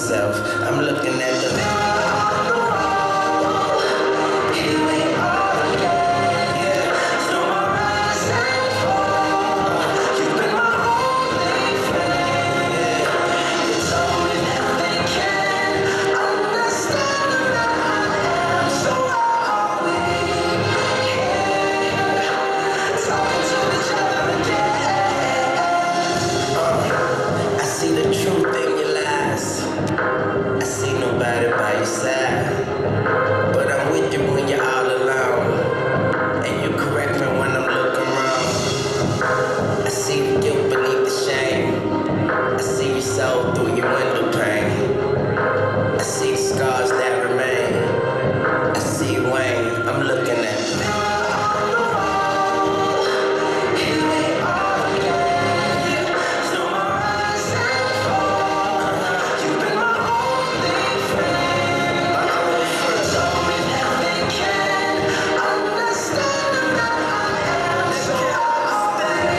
myself. I'm looking at the mirror on the wall. Here we are again. Yeah. Through my rise and fall, you've been my only friend. Yeah. You told me that they can't understand that I am. So why are we here, talking to each other again? I see the truth in your lies. I see nobody by your side. But I'm with you when you're all alone. And you correct me when I'm looking wrong. I see the guilt beneath the shame. I see your soul through your window pane. I see the scars that remain. I see Wayne. I'm looking at the mirror on the wall. Here we are again. Through my rise and fall, you've been my only friend. You told me that they can't understand that I am. So I'll stay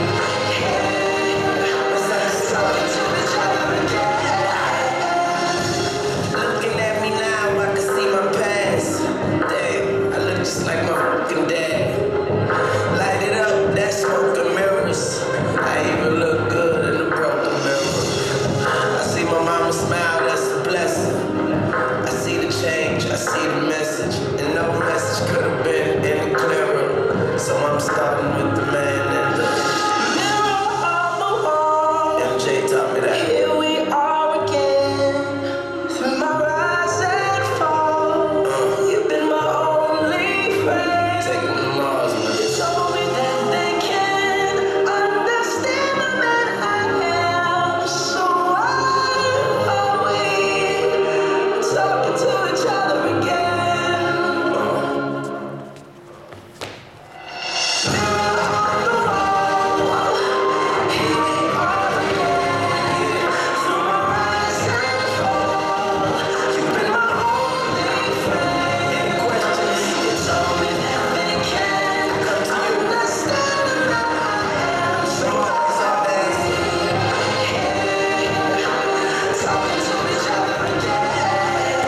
here, talking to each other again. Looking at me now, I can see my past. Damn, I look just like my fucking dad. Light it up, that smoke and mirrors. I even look good in the broken mirror. I see my mama smile, that's a blessing. I see the change, I see the message. And no message could have been any clearer. So I'm starting with the man in the mirror on the wall. MJ taught me that. Here we are again. Through my rise and fall, you've been my only friend. Taking the Mars, man. You told me that they can't understand the man I am. So why are we talking to each other again? Mirror on the wall. Here we are again. Through my rise and fall, you've been my only friend. Any questions? You told me that they can't understand that I am. So why's all day here, talking to each other again?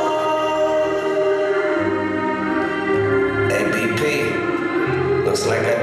Mirror on the wall. Hey, BP, looks like I